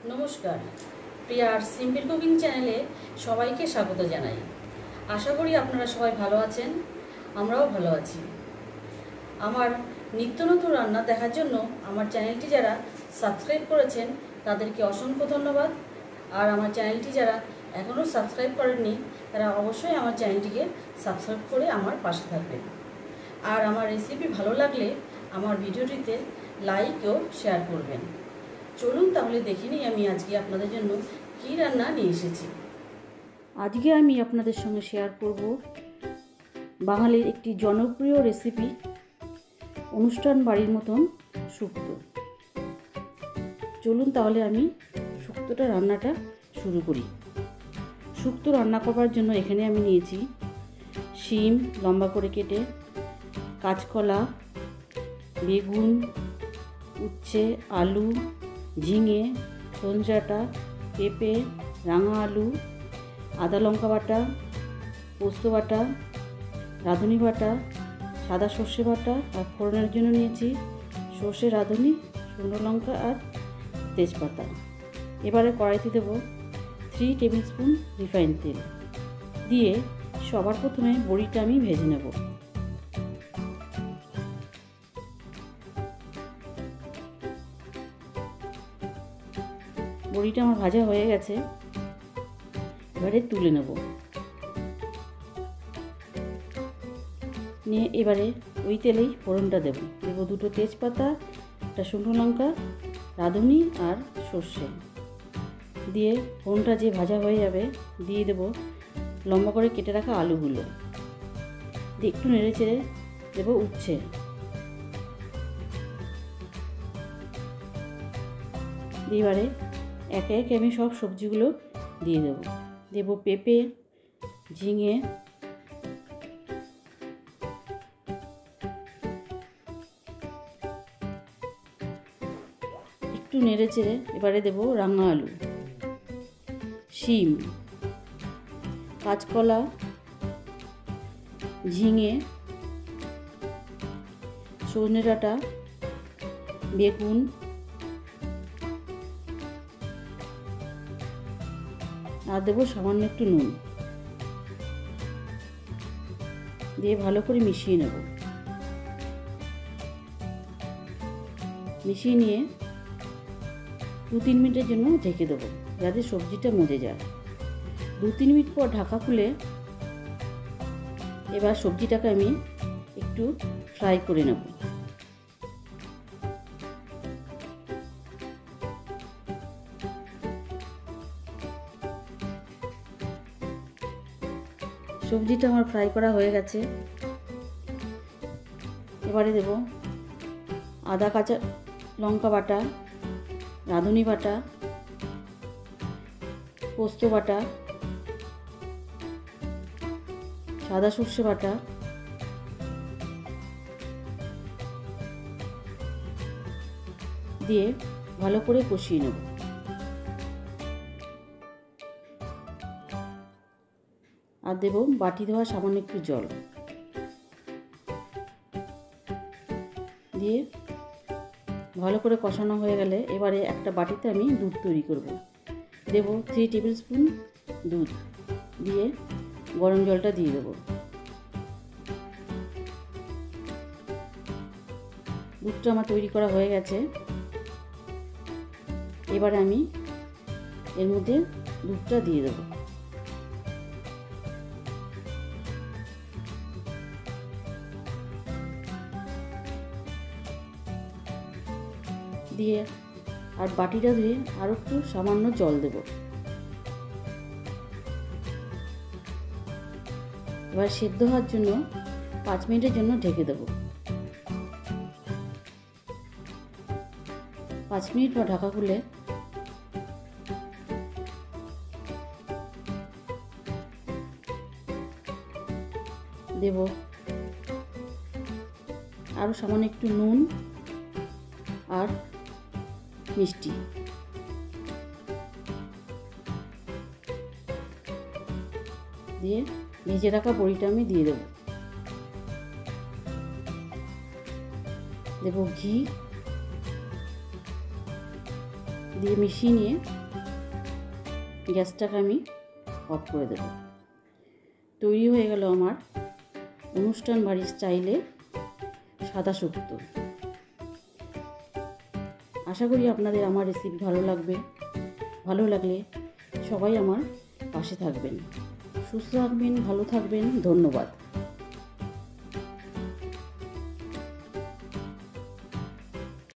নমস্কার, প্রিয়ার simple cooking চ্যানেলে সবাইকে স্বাগত জানাই। আশা করি আপনারা সবাই ভালো আছেন, আমরাও ভালো আছি। আমার নিত্য নতুন রান্না দেখার জন্য আমার চ্যানেলটি যারা সাবস্ক্রাইব করেছেন তাদেরকে অসংখ্য ধন্যবাদ। আর আমার চ্যানেলটি যারা এখনও সাবস্ক্রাইব করেননি তারা অবশ্যই আমার চ্যানেলটিকে সাবস্ক্রাইব করে আমার পাশে থাকবেন। আর আমার রেসিপি ভালো লাগলে আমার ভিডিওটিতে লাইক ও শেয়ার করবেন। চলুন তাহলে দেখে নিই আমি আজকে আপনাদের জন্য কী রান্না নিয়ে এসেছি। আজকে আমি আপনাদের সঙ্গে শেয়ার করব বাঙালির একটি জনপ্রিয় রেসিপি, অনুষ্ঠান বাড়ির মতন শুক্তো। চলুন তাহলে আমি শুক্তোটা রান্নাটা শুরু করি। শুক্তো রান্না করবার জন্য এখানে আমি নিয়েছি শিম লম্বা করে কেটে, কাঁচকলা, বেগুন, উচ্ছে, আলু, ঝিঙে, সজনে ডাঁটা, পেঁপে, রাঙা আলু, আদা লঙ্কা বাটা, পোস্ত বাটা, রাঁধুনি বাটা, সাদা সর্ষে বাটা, আর ফোড়নের জন্য নিয়েছি সর্ষে, রাঁধুনি, শুকনো লঙ্কা আর তেজপাতা। এবারে কড়াইতে দেব 3 টেবিল স্পুন রিফাইন তেল দিয়ে সবার প্রথমে বড়িটা আমি ভেজে নেব। বড়িটা আমার ভাজা হয়ে গেছে, এবারে তুলে নেব। নিয়ে এবারে ওই তেলেই ফোড়নটা দেব 2টো তেজপাতা, একটা শুকনো লঙ্কা, রাঁধুনি আর সর্ষে দিয়ে ফোড়নটা যে ভাজা হয়ে যাবে দিয়ে দেব লম্বা করে কেটে রাখা আলুগুলো দিয়ে একটু নেড়ে চেড়ে দেবো উচ্ছে। দিয়ে এবারে একে একে আমি সব সবজিগুলো দিয়ে দেব পেঁপে, ঝিঙে, একটু নেড়ে চেড়ে এবারে দেব রাঙা আলু, শিম, কাঁচকলা, ঝিঙে, সজনে ডাঁটা, বেগুন, আর দেবো সামান্য একটু নুন দিয়ে ভালো করে মিশিয়ে নেব। মিশিয়ে নিয়ে 2-3 মিনিটের জন্য ঢেকে দেবো যাতে সবজিটা মজে যায়। 2-3 মিনিট পর ঢাকা খুলে এবার সবজিটাকে আমি একটু ফ্রাই করে নেব। সবজিটা আমার ফ্রাই করা হয়ে গেছে, এবারে দেব আদা কাঁচা লঙ্কা বাটা, রাঁধুনি বাটা, পোস্ত বাটা, সাদা সর্ষে বাটা, দিয়ে ভালো করে কষিয়ে নেব। আর দেব বাটি ধোয়া সামান্য একটু জল দিয়ে ভালো করে কষানো হয়ে গেলে এবারে একটা বাটিতে আমি দুধ তৈরি করব। দেব 3 টেবিল স্পুন দুধ দিয়ে গরম জলটা দিয়ে দেব। দুধটা আমার তৈরি করা হয়ে গেছে, এবারে আমি এর মধ্যে দুধটা দিয়ে দেব। দিয়ে আর বাটিটা ধুয়ে আরও একটু সামান্য জল দেব। এবার সেদ্ধ হওয়ার জন্য 5 মিনিটের জন্য ঢেকে দেব। 5 মিনিট পর ঢাকা খুলে দেব আরও সামান্য একটু নুন আর মিষ্টি দিয়ে ভেজে রাখা বড়িটা আমি দিয়ে দেব ঘি দিয়ে মিশিয়ে নিয়ে গ্যাসটাকে আমি অফ করে দেব। তৈরি হয়ে গেল আমার অনুষ্ঠান বাড়ির স্টাইলে সাদা শুক্তো। আশা করি আপনাদের আমার রেসিপি ভালো লাগবে। ভালো লাগলে সবাই আমার পাশে থাকবেন। সুস্থ থাকবেন, ভালো থাকবেন। ধন্যবাদ।